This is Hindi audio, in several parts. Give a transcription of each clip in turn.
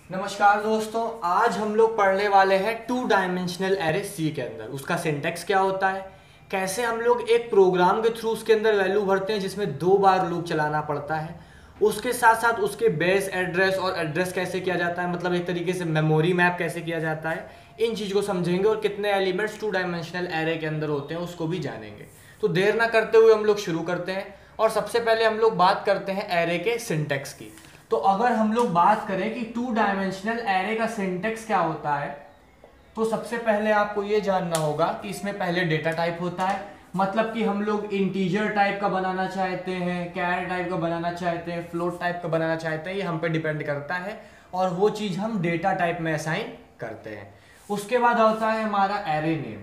नमस्कार दोस्तों, आज हम लोग पढ़ने वाले हैं टू डायमेंशनल एरे सी के अंदर। उसका सिंटैक्स क्या होता है, कैसे हम लोग एक प्रोग्राम के थ्रू उसके अंदर वैल्यू भरते हैं जिसमें 2 बार लूप चलाना पड़ता है। उसके साथ साथ उसके बेस एड्रेस और एड्रेस कैसे किया जाता है, मतलब एक तरीके से मेमोरी मैप कैसे किया जाता है। इन चीज़ को समझेंगे और कितने एलिमेंट्स टू डायमेंशनल एरे के अंदर होते हैं उसको भी जानेंगे। तो देर ना करते हुए हम लोग शुरू करते हैं और सबसे पहले हम लोग बात करते हैं एरे के सिंटैक्स की। तो अगर हम लोग बात करें कि टू डायमेंशनल एरे का सिंटैक्स क्या होता है, तो सबसे पहले आपको ये जानना होगा कि इसमें पहले डेटा टाइप होता है। मतलब कि हम लोग इंटीजर टाइप का बनाना चाहते हैं, कैर टाइप का बनाना चाहते हैं, फ्लोट टाइप का बनाना चाहते हैं, ये हम पे डिपेंड करता है और वो चीज़ हम डेटा टाइप में असाइन करते हैं। उसके बाद होता है हमारा एरे नेम।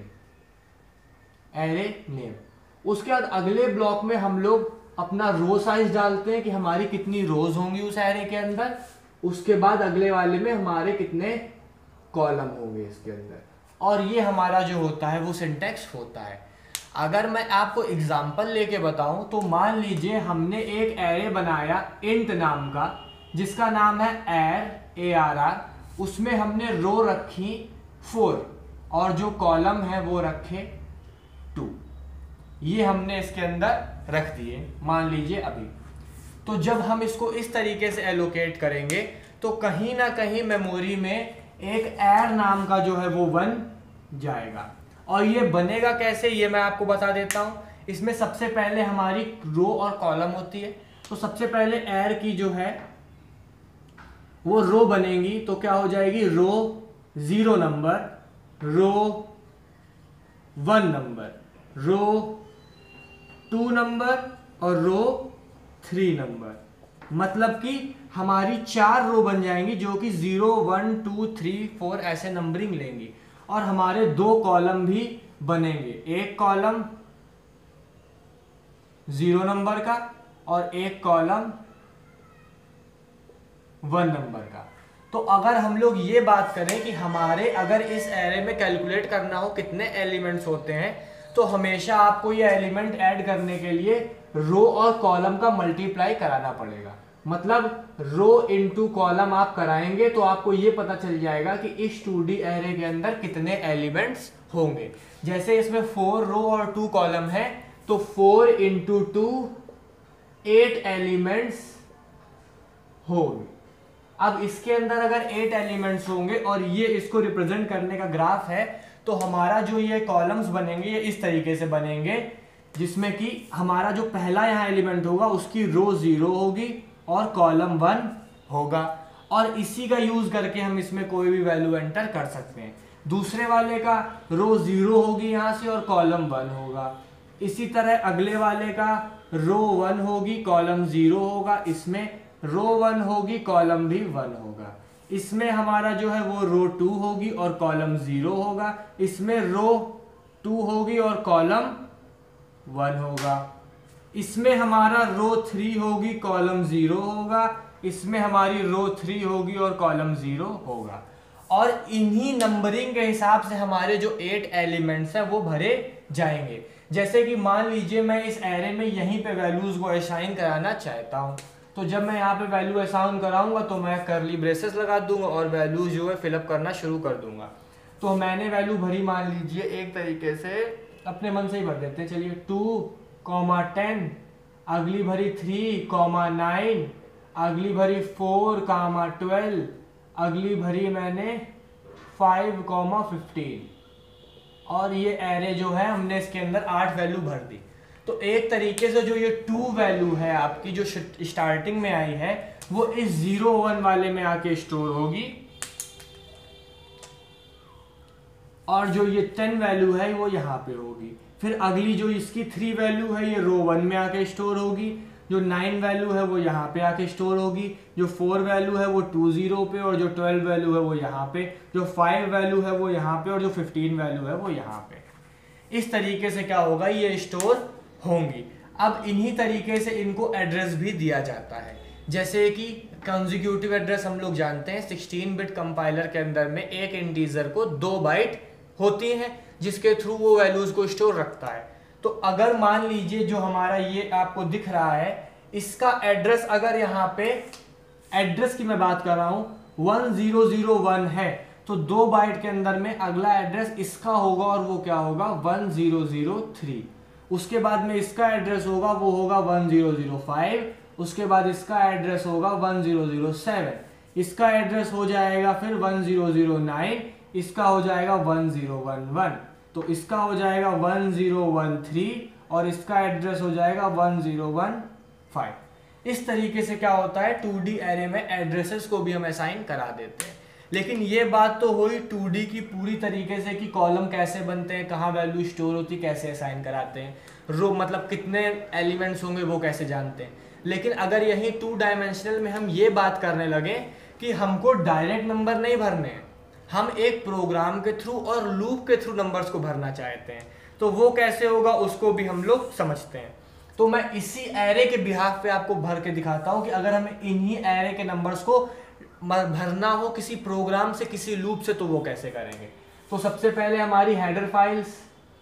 उसके बाद अगले ब्लॉक में हम लोग अपना रो साइज डालते हैं कि हमारी कितनी रोज होंगी उस एरे के अंदर। उसके बाद अगले वाले में हमारे कितने कॉलम होंगे इसके अंदर, और ये हमारा जो होता है वो सिंटैक्स होता है। अगर मैं आपको एग्जांपल लेके बताऊं तो मान लीजिए हमने एक एरे बनाया इंट नाम का, जिसका नाम है ARR। उसमें हमने रो रखी 4 और जो कॉलम है वो रखे 2। ये हमने इसके अंदर रख दिए मान लीजिए अभी। तो जब हम इसको इस तरीके से एलोकेट करेंगे तो कहीं ना कहीं मेमोरी में एक एर नाम का जो है वो बन जाएगा। और ये बनेगा कैसे, ये मैं आपको बता देता हूं। इसमें सबसे पहले हमारी रो और कॉलम होती है। तो सबसे पहले एर की जो है वो रो बनेगी, तो क्या हो जाएगी, row 0 number, row 1 number, row 2 number और रो 3 नंबर। मतलब कि हमारी 4 रो बन जाएंगी जो कि 0 1 2 3 4 ऐसे नंबरिंग लेंगी। और हमारे 2 कॉलम भी बनेंगे, एक कॉलम 0 नंबर का और एक कॉलम 1 नंबर का। तो अगर हम लोग ये बात करें कि हमारे अगर इस एरे में कैलकुलेट करना हो कितने एलिमेंट्स होते हैं, तो हमेशा आपको ये एलिमेंट ऐड करने के लिए रो और कॉलम का मल्टीप्लाई कराना पड़ेगा। मतलब रो इनटू कॉलम आप कराएंगे तो आपको ये पता चल जाएगा कि इस 2D एरे के अंदर कितने एलिमेंट्स होंगे। जैसे इसमें 4 रो और 2 कॉलम है, तो 4 इंटू 2 8 एलिमेंट्स होंगे। अब इसके अंदर अगर 8 एलिमेंट्स होंगे और ये इसको रिप्रेजेंट करने का ग्राफ है, तो हमारा जो ये कॉलम्स बनेंगे ये इस तरीके से बनेंगे, जिसमें कि हमारा जो पहला यहाँ एलिमेंट होगा उसकी रो 0 होगी और कॉलम 1 होगा। और इसी का यूज करके हम इसमें कोई भी वैल्यू एंटर कर सकते हैं। दूसरे वाले का रो 0 होगी यहाँ से और कॉलम 1 होगा। इसी तरह अगले वाले का रो 1 होगी, कॉलम 0 होगा। इसमें रो 1 होगी, कॉलम भी 1 होगा। इसमें हमारा जो है वो रो 2 होगी और कॉलम 0 होगा। इसमें रो 2 होगी और कॉलम 1 होगा। इसमें हमारा रो 3 होगी, कॉलम 0 होगा। इसमें हमारी रो 3 होगी और कॉलम 0 होगा। और इन्हीं नंबरिंग के हिसाब से हमारे जो 8 एलिमेंट्स हैं वो भरे जाएंगे। जैसे कि मान लीजिए मैं इस एरे में यहीं पे वैल्यूज को असाइन कराना चाहता हूं, तो जब मैं यहाँ पे वैल्यू असाइन कराऊंगा तो मैं करली ब्रेसेस लगा दूंगा और वैल्यूज जो है फिलअप करना शुरू कर दूंगा। तो मैंने वैल्यू भरी, मान लीजिए एक तरीके से अपने मन से ही भर देते हैं, चलिए 2, 10, अगली भरी 3, 9, अगली भरी 4, 12, अगली भरी मैंने 5, 15। और ये एरे जो है हमने इसके अंदर 8 वैल्यू भर दी। तो एक तरीके से जो ये 2 वैल्यू है आपकी जो स्टार्टिंग में आई है वो इस 0 1 वाले में आके स्टोर होगी, और जो ये 10 वैल्यू है वो यहाँ पे होगी। फिर अगली जो इसकी 3 वैल्यू है ये रो 1 में आके स्टोर होगी। जो 9 वैल्यू है वो यहाँ पे आके स्टोर होगी। जो 4 वैल्यू है वो 2 0 पे, और जो 12 वैल्यू है वो यहाँ पे। जो 5 वैल्यू है वो यहाँ पे, और जो 15 वैल्यू है वो यहाँ पे। इस तरीके से क्या होगा, ये स्टोर होंगी। अब इन्हीं तरीके से इनको एड्रेस भी दिया जाता है। जैसे कि कंसेक्यूटिव एड्रेस हम लोग जानते हैं, 16 बिट कंपाइलर के अंदर में एक इंटीजर को 2 बाइट होती हैं जिसके थ्रू वो वैल्यूज को स्टोर रखता है। तो अगर मान लीजिए जो हमारा ये आपको दिख रहा है, इसका एड्रेस अगर यहाँ पे एड्रेस की मैं बात कर रहा हूं 1001 है तो 2 बाइट के अंदर में अगला एड्रेस इसका होगा और वो क्या होगा 1003। उसके बाद में इसका एड्रेस होगा वो होगा 1005। उसके बाद इसका एड्रेस होगा 1007। इसका एड्रेस हो जाएगा फिर 1009। इसका हो जाएगा 1011। तो इसका हो जाएगा 1013 और इसका एड्रेस हो जाएगा 1015। इस तरीके से क्या होता है 2D एरे में एड्रेसेस को भी हम असाइन करा देते हैं। लेकिन ये बात तो हुई 2D की पूरी तरीके से कि कॉलम कैसे बनते हैं, कहाँ वैल्यू स्टोर होती, कैसे असाइन कराते हैं, रो मतलब कितने एलिमेंट्स होंगे वो कैसे जानते हैं। लेकिन अगर यही 2 डायमेंशनल में हम ये बात करने लगे कि हमको डायरेक्ट नंबर नहीं भरने हैं, हम एक प्रोग्राम के थ्रू और लूप के थ्रू नंबर्स को भरना चाहते हैं, तो वो कैसे होगा उसको भी हम लोग समझते हैं। तो मैं इसी एरे के बिहाफ पे आपको भर के दिखाता हूं कि अगर हमें इन्हीं एरे के नंबर्स को भरना हो किसी प्रोग्राम से, किसी लूप से, तो वो कैसे करेंगे। तो सबसे पहले हमारी हेडर फाइल्स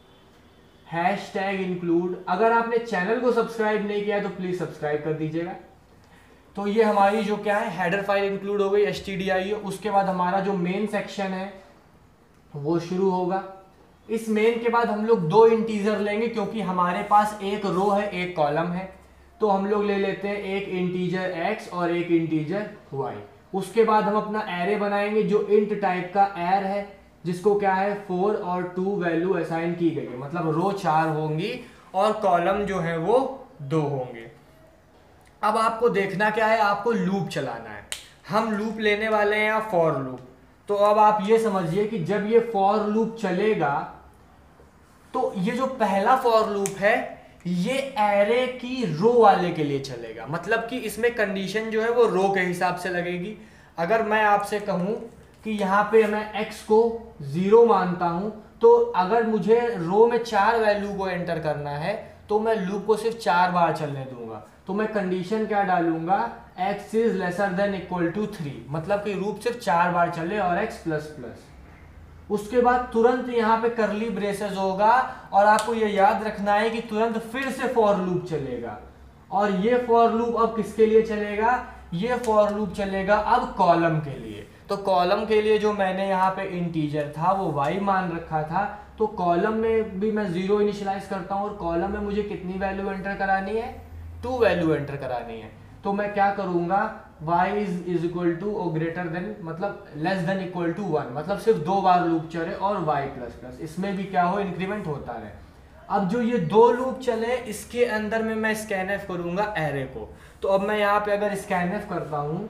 #include। अगर आपने चैनल को सब्सक्राइब नहीं किया तो प्लीज सब्सक्राइब कर दीजिएगा। तो ये हमारी जो क्या है हेडर फाइल इंक्लूड हो गई stdio। उसके बाद हमारा जो मेन सेक्शन है वो शुरू होगा। इस मेन के बाद हम लोग 2 इंटीजर लेंगे क्योंकि हमारे पास एक रो है एक कॉलम है, तो हम लोग ले लेते हैं एक इंटीजर x और एक इंटीजर y। उसके बाद हम अपना एरे बनाएंगे जो इंट टाइप का एर है, जिसको क्या है 4 और 2 वैल्यू असाइन की गई है, मतलब रो 4 होंगी और कॉलम जो है वो 2 होंगे। अब आपको देखना क्या है, आपको लूप चलाना है। हम लूप लेने वाले हैं या फॉर लूप। तो अब आप ये समझिए कि जब ये फॉर लूप चलेगा तो ये जो पहला फॉर लूप है ये एरे की रो वाले के लिए चलेगा, मतलब कि इसमें कंडीशन जो है वो रो के हिसाब से लगेगी। अगर मैं आपसे कहूं कि यहाँ पे मैं x को 0 मानता हूं, तो अगर मुझे रो में 4 वैल्यू को एंटर करना है तो मैं लूप को सिर्फ 4 बार चलने दूंगा। तो मैं कंडीशन क्या डालूंगा x is lesser than equal to 3, मतलब कि लूप सिर्फ 4 बार चले और x प्लस प्लस। उसके बाद तुरंत यहाँ पे करली ब्रेसेस होगा और आपको ये याद रखना है कि तुरंत फिर से फॉर लूप चलेगा। और ये फॉर लूप अब किसके लिए चलेगा, ये फॉर लूप चलेगा अब कॉलम के लिए। तो कॉलम के लिए जो मैंने यहाँ पे इंटीजर था वो y मान रखा था, तो कॉलम में भी मैं 0 इनिशियलाइज करता हूँ और कॉलम में मुझे कितनी वैल्यू एंटर करानी है 2 वैल्यू एंटर करानी है। तो मैं क्या करूंगा y इज इक्वल टू और ग्रेटर देन मतलब लेस देन इक्वल टू 1, मतलब सिर्फ 2 बार लूप चले और y प्लस प्लस, इसमें भी क्या हो इंक्रीमेंट होता रहे। अब जो ये 2 लूप चले इसके अंदर में मैं स्कैनएफ करूंगा एरे को। तो अब मैं यहाँ पे अगर स्कैनएफ करता हूँ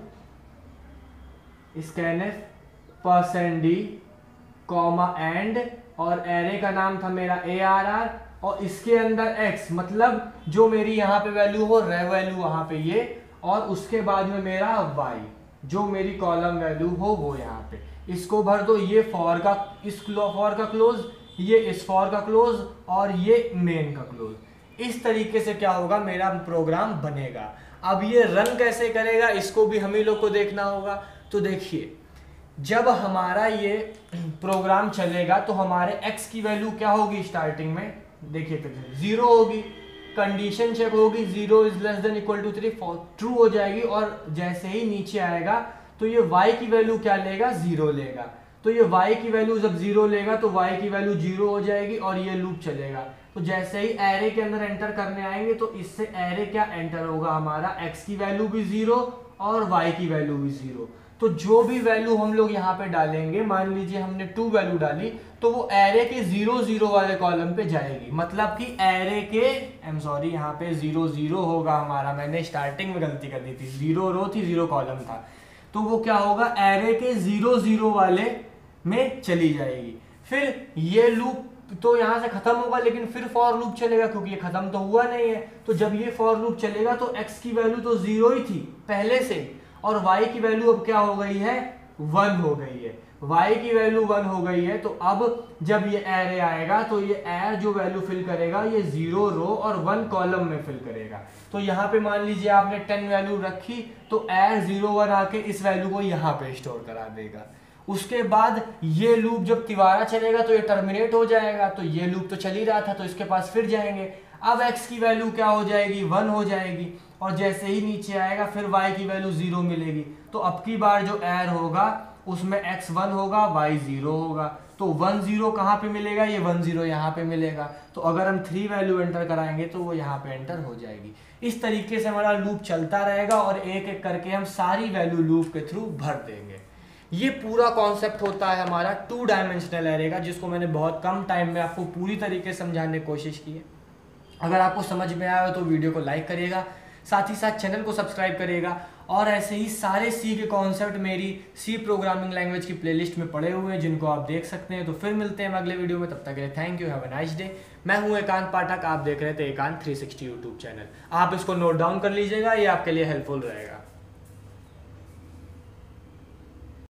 स्कैनएफ %d एंड और एरे का नाम था मेरा arr और इसके अंदर x, मतलब जो मेरी यहाँ पे वैल्यू हो रे वैल्यू वहां पे ये, और उसके बाद में मेरा y जो मेरी कॉलम वैल्यू हो वो यहाँ पे, इसको भर दो। ये फॉर का इस फॉर का क्लोज, ये इस फॉर का क्लोज और ये मेन का क्लोज। इस तरीके से क्या होगा मेरा प्रोग्राम बनेगा। अब ये रन कैसे करेगा इसको भी हम ही लोग को देखना होगा। तो देखिए जब हमारा ये प्रोग्राम चलेगा तो हमारे x की वैल्यू क्या होगी स्टार्टिंग में, देखिए 0 होगी, कंडीशन चेक होगी 0 is less than equal to 3 true हो जाएगी, और जैसे ही नीचे आएगा तो ये y की वैल्यू क्या लेगा 0 लेगा। तो ये y की वैल्यू जब 0 लेगा तो y की वैल्यू 0 हो जाएगी और ये लूप चलेगा। तो जैसे ही एरे के अंदर एंटर करने आएंगे तो इससे एरे क्या एंटर होगा हमारा x की वैल्यू भी 0 और y की वैल्यू भी 0। तो जो भी वैल्यू हम लोग यहाँ पे डालेंगे, मान लीजिए हमने 2 वैल्यू डाली तो वो एरे के 0 0 वाले कॉलम पे जाएगी, मतलब कि एरे के यहाँ पे 0 0 होगा हमारा, मैंने स्टार्टिंग में गलती कर दी थी, 0 रो थी 0 कॉलम था, तो वो क्या होगा एरे के 0 0 वाले में चली जाएगी। फिर ये लूप तो यहाँ से खत्म होगा लेकिन फिर फॉर लूप चलेगा क्योंकि ये खत्म तो हुआ नहीं है। तो जब ये फॉर लूप चलेगा तो x की वैल्यू तो 0 ही थी पहले से और y की वैल्यू अब क्या हो गई है 1 हो गई है, y की वैल्यू 1 हो गई है। तो अब जब ये एरे आएगा तो ये एर जो वैल्यू फिल करेगा ये 0 रो और 1 कॉलम में फिल करेगा। तो यहाँ पे मान लीजिए आपने 10 वैल्यू रखी तो एर 0 1 आके इस वैल्यू को यहाँ पे स्टोर करा देगा। उसके बाद ये लूप जब तिवारा चलेगा तो ये टर्मिनेट हो जाएगा, तो ये लूप तो चल ही रहा था तो इसके पास फिर जाएंगे। अब x की वैल्यू क्या हो जाएगी 1 हो जाएगी और जैसे ही नीचे आएगा फिर y की वैल्यू 0 मिलेगी। तो अब की बार जो एर होगा उसमें x1 होगा y0 होगा, तो 1 0 कहाँ पे मिलेगा, ये 1 0 यहाँ पे मिलेगा। तो अगर हम 3 वैल्यू एंटर कराएंगे तो वो यहाँ पे एंटर हो जाएगी। इस तरीके से हमारा लूप चलता रहेगा और एक एक करके हम सारी वैल्यू लूप के थ्रू भर देंगे। ये पूरा कॉन्सेप्ट होता है हमारा 2 डायमेंशनल एरे का, जिसको मैंने बहुत कम टाइम में आपको पूरी तरीके से समझाने की कोशिश की है। अगर आपको समझ में आया हो तो वीडियो को लाइक करिएगा, साथ ही साथ चैनल को सब्सक्राइब करिएगा। और ऐसे ही सारे सी के कॉन्सेप्ट मेरी सी प्रोग्रामिंग लैंग्वेज की प्लेलिस्ट में पड़े हुए हैं, जिनको आप देख सकते हैं। तो फिर मिलते हैं अगले वीडियो में, तब तक के लिए thank you, have a nice day. मैं हूं एकांत पाठक, आप देख रहे थे एकांत 360 यूट्यूब चैनल। आप इसको नोट डाउन कर लीजिएगा, ये आपके लिए हेल्पफुल रहेगा।